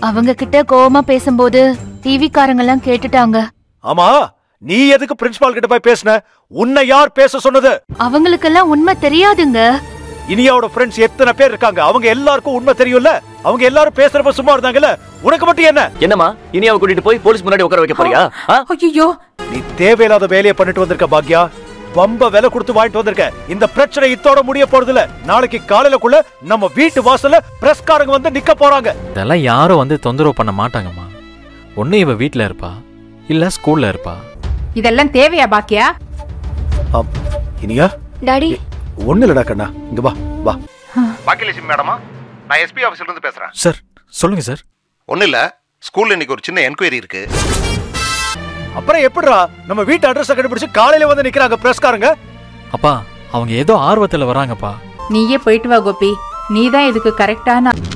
அவங்க கிட்ட கோவமா பேசும்போது டிவி காரங்க எல்லாம் கேட்டுட்டாங்க. ஆமா, நீ எதுக்கு பிரின்சிபால் கிட்ட போய் பேசுன? உன்னை யார் பேச சொன்னது? அவங்களுக்கெல்லாம் உண்மை தெரியாதுங்க. இனியாவோட ஃப்ரெண்ட்ஸ் எத்தனை பேர் இருக்காங்க, அவங்க எல்லாருக்கும் உண்மை தெரியும்ல. அவங்க எல்லாரும் பேசுறப்ப சும்மா இருந்தாங்கல்ல, உனக்கு மட்டும் என்ன? என்னமா இனியாவை கூட்டிட்டு போய் போலீஸ் முன்னாடி உட்கார வைக்க போறியா? ஐயோ, நீ தேவையில்லாத வேலையை பண்ணிட்டு வந்திருக்க பாக்யா. பம்ப விலை கொடுத்து வாங்கிட்டு வந்திருக்க. இந்த பிரச்சனை இத்தோட முடிய போறது இல்ல. நாளைக்கு காலையிலக்குள்ள நம்ம வீட்டு வாசல்ல பிரஸ்காரங்க வந்து நிக்க போறாங்க. இதெல்லாம் யாரும் வந்து தொந்தரவு பண்ண மாட்டாங்கம்மா. ஒண்ணு இவ வீட்டுல இருப்பா, இல்ல ஸ்கூல்ல இருப்பா. இதெல்லாம் தேவையா பாக்கியா? இனியா டாடி, ஒண்ணு இல்லடா கண்ணா, இங்க வா வா. பாக்கியலட்சுமி மேடமா, நான் எஸ்பி ஆபீஸ்ல இருந்து பேசுறேன். சார் சொல்லுங்க சார். ஒண்ணு இல்ல, ஸ்கூல்ல இன்னைக்கு ஒரு சின்ன என்கொயரி இருக்கு. அப்புறம் எப்படிடா நம்ம வீட்டு அட்ரஸ் கண்டுபிடிச்சு காலையில வந்து நிக்கிறாங்க பிரஸ்காரங்க? அப்பா, அவங்க ஏதோ ஆர்வத்துல வராங்கப்பா. நீயே போயிட்டு வா கோபி, நீதான் இதுக்கு கரெக்டான